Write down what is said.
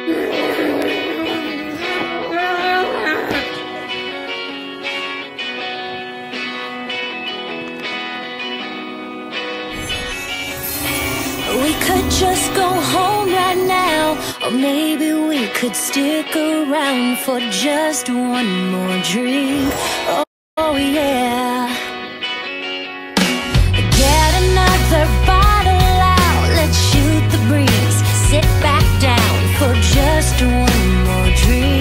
We could just go home right now, or maybe we could stick around for just one more drink. Oh yeah. Get another bottle out, let's shoot the breeze. Sit back down for just one more drink.